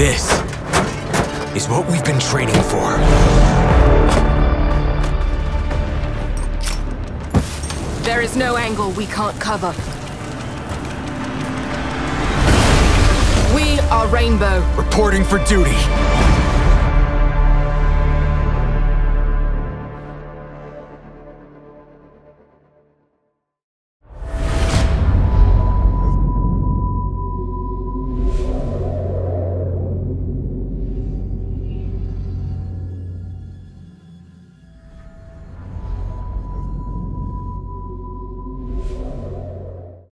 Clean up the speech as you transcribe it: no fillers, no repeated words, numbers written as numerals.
This is what we've been training for. There is no angle we can't cover. We are Rainbow. Reporting for duty.